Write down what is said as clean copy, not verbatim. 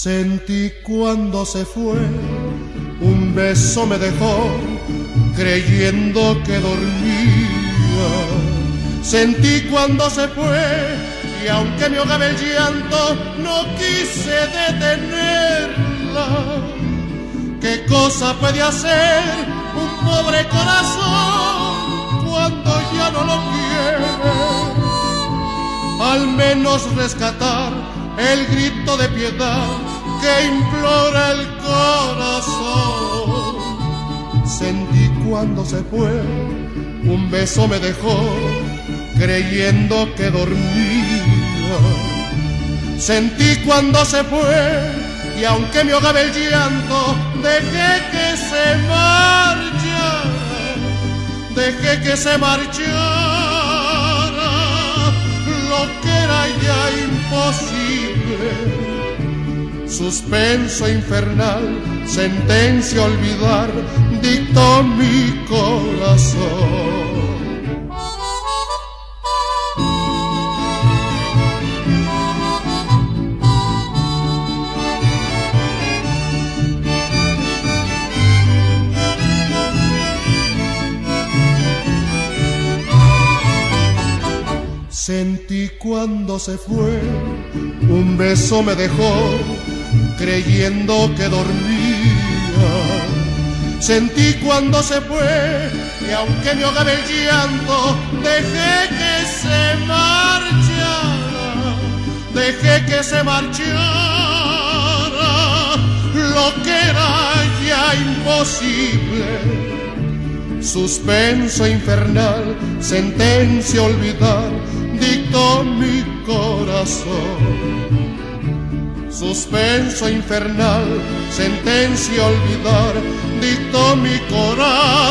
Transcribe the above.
Sentí cuando se fue, un beso me dejó, creyendo que dormía. Sentí cuando se fue, y aunque me ahogaba el llanto, no quise detenerla. ¿Qué cosa puede hacer un pobre corazón cuando ya no lo quiere? Al menos rescatar el grito de piedad que implora el corazón. Sentí cuando se fue, un beso me dejó, creyendo que dormía. Sentí cuando se fue, y aunque me ahogaba el llanto, dejé que se marchara, dejé que se marchara. Lo que era ya imposible, suspenso infernal, sentencia a olvidar, dictó mi corazón. Sentí cuando se fue, un beso me dejó, creyendo que dormía. Sentí cuando se fue, y aunque me ahogaba el llanto, dejé que se marchara, dejé que se marchara. Lo que era ya imposible, suspenso infernal, sentencia a olvidar, dictó mi corazón. Suspenso infernal, sentencia a olvidar, dictó mi corazón.